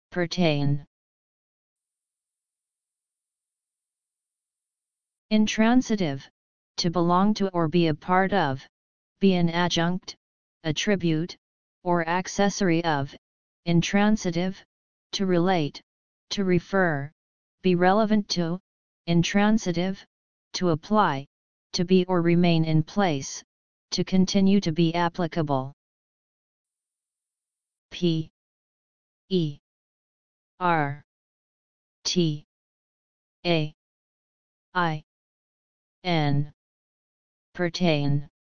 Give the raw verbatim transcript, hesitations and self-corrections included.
pertain. Intransitive, to belong to or be a part of, be an adjunct, attribute, or accessory of. Intransitive, to relate, to refer, be relevant to. Intransitive, to apply, to be or remain in place, to continue to be applicable. P E R T A I N pertain.